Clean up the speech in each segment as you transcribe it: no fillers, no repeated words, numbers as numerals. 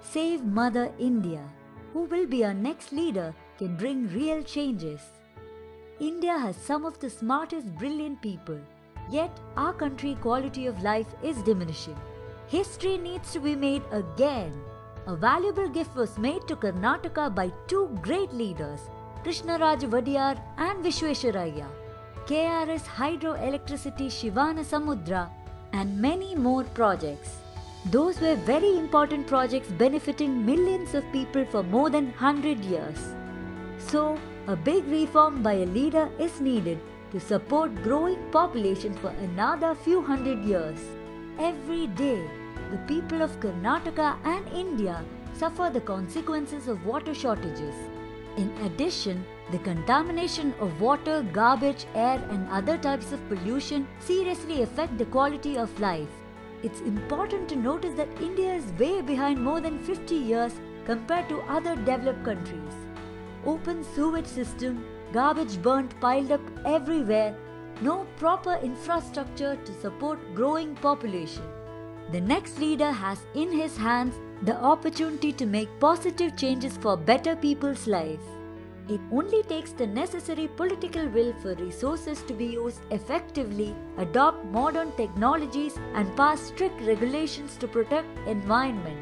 Save Mother India. Who will be our next leader can bring real changes. India has some of the smartest, brilliant people. Yet our country quality of life is diminishing. History needs to be made again. A valuable gift was made to Karnataka by two great leaders, Krishnaraj Vadiyar and Visvesvaraya. KRS Hydroelectricity Shivana Samudra and many more projects. Those were very important projects benefiting millions of people for more than 100 years. So, a big reform by a leader is needed to support growing population for another few hundred years. Every day, the people of Karnataka and India suffer the consequences of water shortages. In addition, the contamination of water, garbage, air and other types of pollution seriously affect the quality of life. It's important to notice that India is way behind more than 50 years compared to other developed countries. Open sewage system, garbage burnt piled up everywhere, no proper infrastructure to support growing population. The next leader has in his hands the opportunity to make positive changes for better people's life. It only takes the necessary political will for resources to be used effectively, adopt modern technologies and pass strict regulations to protect environment.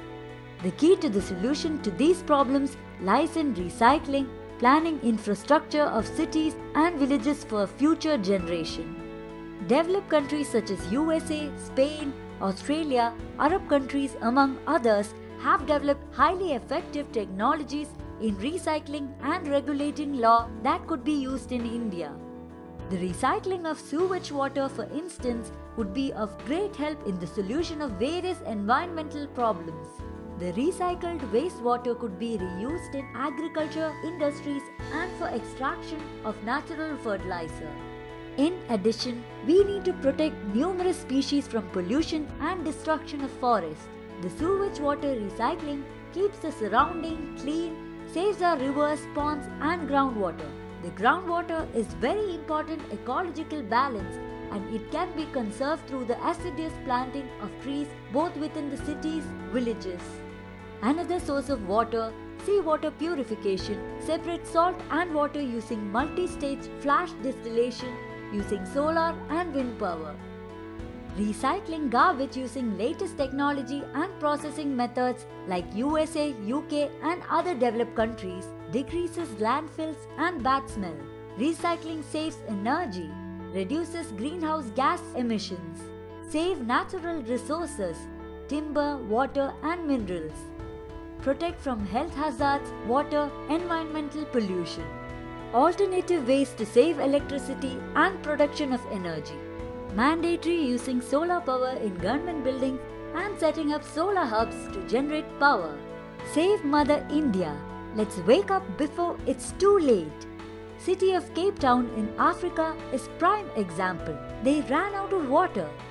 The key to the solution to these problems lies in recycling, planning infrastructure of cities and villages for future generation. Developed countries such as USA, Spain, Australia, Arab countries among others have developed highly effective technologies in recycling and regulating law that could be used in India. The recycling of sewage water, for instance, would be of great help in the solution of various environmental problems. The recycled wastewater could be reused in agriculture, industries and for extraction of natural fertilizer. In addition, we need to protect numerous species from pollution and destruction of forests. The sewage water recycling keeps the surrounding clean, saves our rivers, ponds and groundwater. The groundwater is very important ecological balance and it can be conserved through the assiduous planting of trees both within the cities, villages. Another source of water, seawater purification, separate salt and water using multi-stage flash distillation using solar and wind power. Recycling garbage using latest technology and processing methods like USA, UK and other developed countries decreases landfills and bad smell. Recycling saves energy, reduces greenhouse gas emissions, save natural resources, timber, water and minerals, protect from health hazards, water, environmental pollution. Alternative ways to save electricity and production of energy. Mandatory using solar power in government buildings and setting up solar hubs to generate power. Save Mother India. Let's wake up before it's too late. City of Cape Town in Africa is prime example. They ran out of water